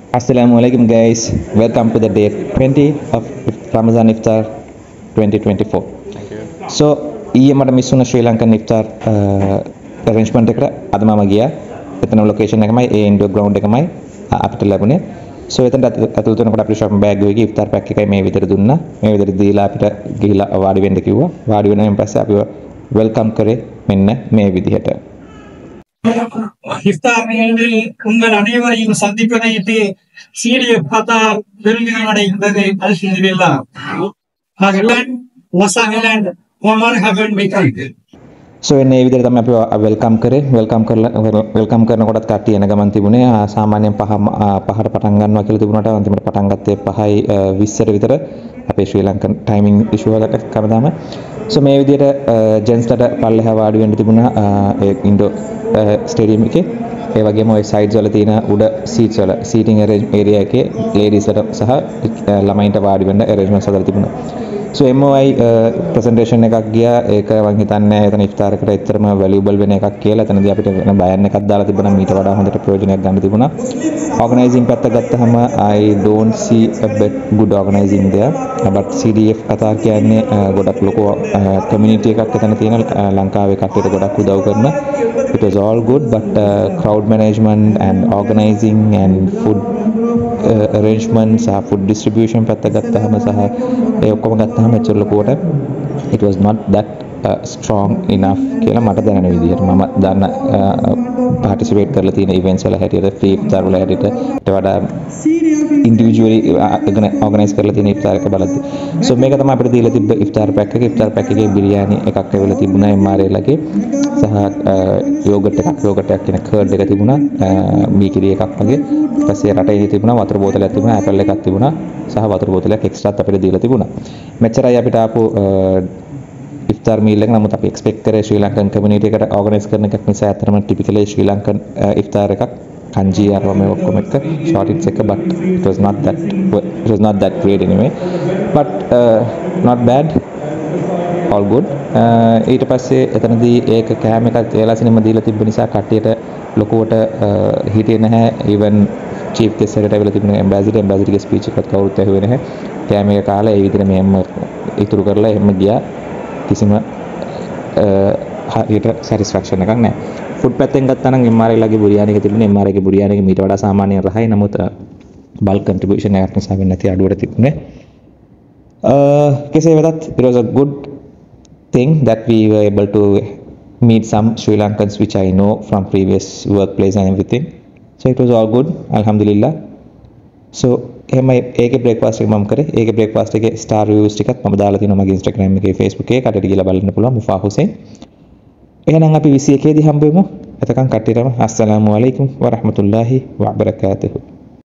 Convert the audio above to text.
Assalamualaikum guys, welcome to the day 20 of Ramadan Iftar 2024. Thank you. So ඊයේ මට miss වුණ ශ්‍රී Lankan ඉෆ්තාර් arrangement එකට අද මම ගියා. එතන ලොකේෂන් එකමයි ඒ ඉන්ඩෝර් ග්‍රවුන්ඩ් එකමයි අපිට ලැබුණේ. So එතනට ඇතුළත වෙනකොට අපිට ෂොපින් බෑග් එකේ ඉෆ්තාර් පැක් එකයි මේ විදිහට දුන්නා. මේ විදිහට දීලා අපිට ගිහිලා වාඩි වෙන්න කිව්වා. වාඩි වෙනාන් පස්සේ අපිව වෙල්කම් කරේ මෙන්න මේ විදිහට. இஃப்தார் நிகழ்வில் உங்கள் அனைவரையும் சந்திப்பதையிட்டு சீரிய பார்த்தா பெருமிதம் அடைகின்றது அல்ஹம்துலில்லாஹ். அகலன் வசஹலன் வமர்ஹபன் பிகம். So එන්නේ මේ විදිහට තමයි අපි වෙල්කම් කරේ. වෙල්කම් කරනකොටත් කට්ටිය එන ගමන් තිබුණේ සාමාන්‍යයෙන් පහට පටන් ගන්නවා කියලා තිබුණාට අන්තිමට පටන් ගත්තේ 5:20ට විතර අපේ ශ්‍රී ලංකන් ටයිමින් ඉෂුව එකට කරදාම. So මේ විදිහට ජෙන්ස්ලට පල්ලෙහා වාඩි වෙන්න තිබුණා ඒ ඉන්ඩෝ ස්ටේඩියම් එකේ. ඒ වගේම ওই සයිඩ්ස් වල තියෙන උඩ සීට්ස් වල සීටින් ඒරියා එකේ ලේඩීස්ලට සහ ළමයින්ට වාඩි වෙන්න arrangements හදලා තිබුණා. So MOI presentation එකක් ගියා. ඒක මම හිතන්නේ එතන ඉෆ්තාර් එකට ඇත්තටම valuable වෙන එකක් කියලා. එතනදී අපිට වෙන බයන් එකක් දාලා තිබුණා. මීට වඩා හොඳට ප්‍රයෝජනයක් ගන්න තිබුණා. Organizing පැත්ත ගත්තහම I don't see a bit good organizing there. But CDF කතා කියන්නේ ගොඩක් ලොකු community එකක් එතන තියෙන ලංකාවේ කට්ටියට ගොඩක් උදව් කරන. It was all good but crowd management and organizing and food arrangements food distribution පැත්ත ගත්තහම සහ ඒ ඔක්කොම ගත්තාම ඇත්තට ලොකුවට it was not that strong enough කියලා මට දැනෙන විදිහට මම දන්න participate කරලා තියෙන events වල හැටියට free iftar වල හැටියට ඊට වඩා individually organize කරලා තියෙන iftar එක බලද්දි so මේක තමයි අපිට දීලා තිබ්බ iftar pack එකේ බිරියානි එකක් ලැබිලා තිබුණා MRL එකේ සහ yogurt එකක් කියන curd එක තිබුණා මීකිරි එකක් වගේ ඊට පස්සේ රටේ තිබුණා වතුර බෝතලයක් තිබුණා apple එකක් තිබුණා සහ වතුර බෝතලයක් එක්ස්ට්‍රාත් අපිට දීලා තිබුණා මෙච්චරයි අපිට ආපු ඉෆ්තාර් මීල් එක නමුත් අපි එක්ස්පෙක්ට් කරේ ශ්‍රී ලංකන් කමියුනිටි එකට ඕගනයිස් කරන එකක් නිසා අතරම ටිපිකලි ශ්‍රී ලංකන් ඉෆ්තාර් එකක් kanji arwa me ඔක්කොම එක short hits එක but it was not that great anyway but not bad all good ඊට පස්සේ එතනදී ඒක කෑම එකක් එලාසිනෙම දීලා තිබ්බ නිසා කට්ටියට ලොකුවට හිටියේ නැහැ even chief guest එකට ඇවිල්ලා තිබුණ ambassador ස්පීච් එකත් කවුරුත් ඇහුවේ නැහැ කෑම එක කාලා ඒ විදිහට මෙහෙම ඉතුරු කරලා එහෙම ගියා කිසිම හරියට satisfaction එකක් නැහැ ෆුඩ් පැත්තෙන් ගත්තා නම් MRI ලගේ බුරියානි එක තිබුණේ MRI ගේ බුරියානි එක මීට වඩා සාමාන්‍යයෙන් රහයි නමුත් bulk contribution එකක් නිසා වෙන්නේ නැති අඩුවට තිබුණේ කෙසේ වෙතත් it was a good thing that we were able to meet some Sri Lankans which I know from previous workplace and everything so it was all good alhamdulillah so එහෙම ඒකේ breakfast එක මම කරේ ඒකේ breakfast එකේ star reviews ටිකත් මම දාලා තියෙනවා මගේ Instagram එකේ Facebook එකේ කටට ගිහලා බලන්න පුළුවන් මුෆා හුසේන් එහෙනම් අපි 21 දී හම්බෙමු එතකන් කට්ටියටම අස්සලාමු අලයිකුම් වරහමතුල්ලාහි වබරකාතුහු